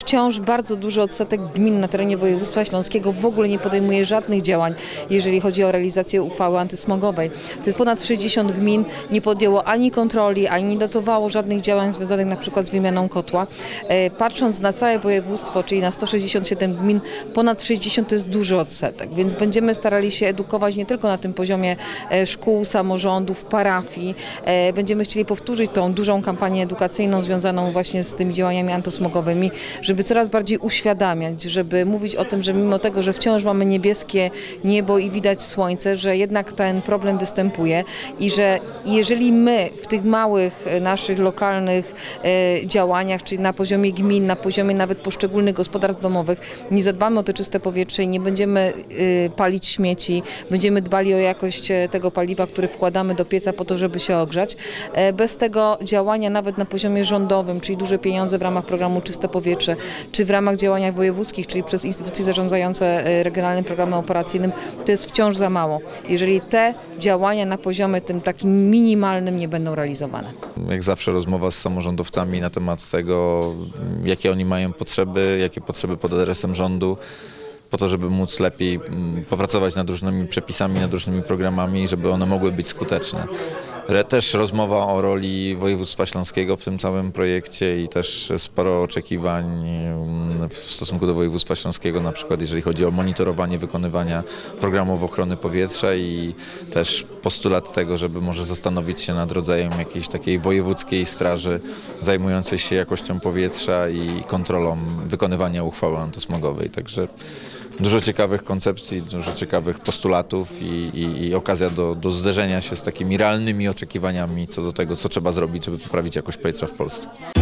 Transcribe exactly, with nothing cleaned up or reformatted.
wciąż bardzo duży odsetek gmin na terenie województwa śląskiego w ogóle nie podejmuje żadnych działań, jeżeli chodzi o realizację uchwały antysmogowej. To jest ponad sześćdziesiąt gmin, nie podjęło ani kontroli, ani nie dotowało żadnych działań związanych na przykład z wymianą kotła. Patrząc na całe województwo, czyli na sto sześćdziesiąt siedem gmin, ponad sześćdziesiąt to jest duży odsetek, więc będziemy starali się edukować nie tylko na tym poziomie szkół, samorządów, parafii. Będziemy chcieli powtórzyć tą dużą kampanię edukacyjną związaną właśnie z tymi działaniami antysmogowymi, żeby coraz bardziej uświadamiać, żeby mówić o tym, że mimo tego, że wciąż mamy niebieskie niebo i widać słońce, że jednak ten problem występuje i że jeżeli my w tych małych naszych lokalnych działaniach, czyli na poziomie gmin, na poziomie nawet poszczególnych gospodarstw domowych nie zadbamy o to czyste powietrze i nie będziemy palić śmieci, będziemy dbali o jakość tego paliwa, które wkładamy do pieca po to, żeby się ogrzać. Bez tego działania nawet na poziomie rządowym, czyli duże pieniądze w ramach programu Czyste Powietrze, czy w ramach działania wojewódzkich, czyli przez instytucje zarządzające Regionalnym Programem Operacyjnym, to jest wciąż za mało. Jeżeli te działania na poziomie tym takim minimalnym nie będą realizowane. Jak zawsze rozmowa z samorządowcami na temat tego, jakie oni mają potrzeby, jakie potrzeby pod adresem rządu, po to, żeby móc lepiej popracować nad różnymi przepisami, nad różnymi programami, żeby one mogły być skuteczne. Też rozmowa o roli województwa śląskiego w tym całym projekcie i też sporo oczekiwań w stosunku do województwa śląskiego, na przykład jeżeli chodzi o monitorowanie wykonywania programów ochrony powietrza i też postulat tego, żeby może zastanowić się nad rodzajem jakiejś takiej wojewódzkiej straży zajmującej się jakością powietrza i kontrolą wykonywania uchwały antysmogowej. Także dużo ciekawych koncepcji, dużo ciekawych postulatów i, i, i okazja do, do zderzenia się z takimi realnymi oczekiwaniami co do tego, co trzeba zrobić, żeby poprawić jakość powietrza w Polsce.